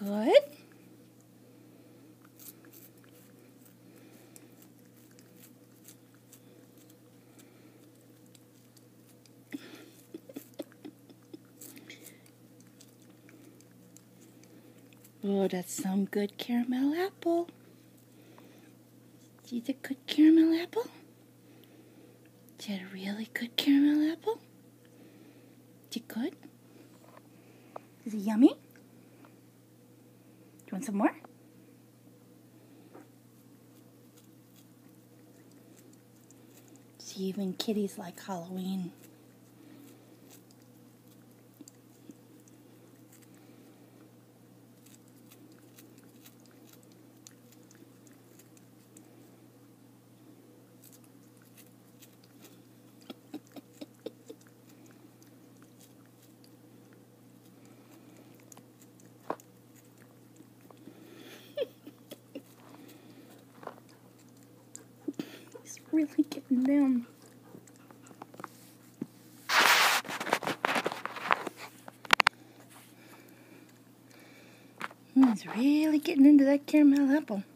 Good. Oh, that's some good caramel apple. See the good caramel apple? Is that a really good caramel apple? Is it good? Is it yummy? Do you want some more? See, even kitties like Halloween. He's really getting down. He's really getting into that caramel apple.